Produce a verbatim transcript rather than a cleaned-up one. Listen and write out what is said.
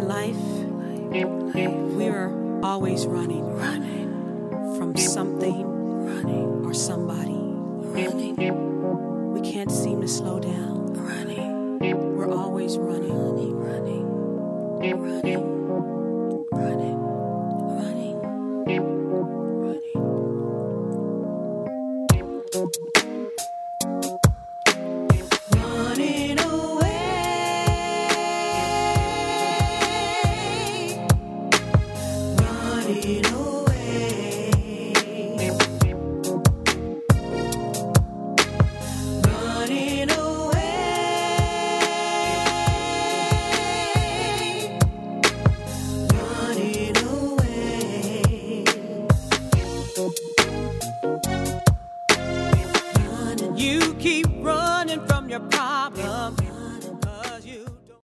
In life, we are always running, running from something, running or somebody, running. We can't seem to slow down, running. We're always running, running, running, running.